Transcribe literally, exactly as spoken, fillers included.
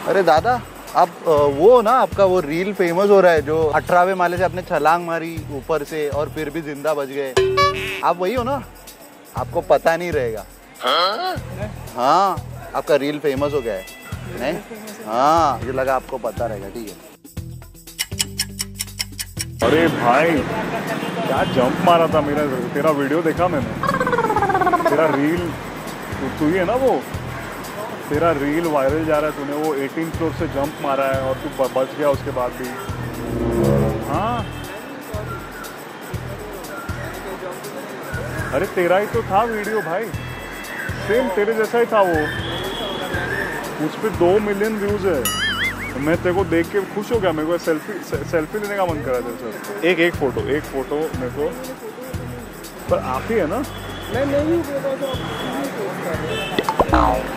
अरे दादा, आप वो ना, आपका वो रील फेमस हो रहा है जो अठारहवें माले से आपने छलांग मारी ऊपर से और फिर भी जिंदा बच गए, आप वही हो ना? आपको पता नहीं रहेगा। हाँ, आपका रील फेमस हो गया है। नहीं, हाँ, मुझे लगा आपको पता रहेगा। ठीक है। अरे भाई, क्या जंप मारा था मेरा, तेरा वीडियो देखा मैंने, तेरा रील, तू ही है ना वो, तेरा रील वायरल जा रहा है, तूने वो अठारहवें फ्लोर से जंप मारा है और तू बच गया उसके बाद भी। हाँ, अरे तेरा ही तो था वीडियो भाई, सेम तेरे जैसा ही था वो, उस पर दो मिलियन व्यूज है। तो मैं तेरे को देख के खुश हो गया, मेरे को सेल्फी से, सेल्फी लेने का मन करा तेरे साथ। एक एक फोटो एक फोटो मेरे को, पर आप ही है ना? नहीं नहीं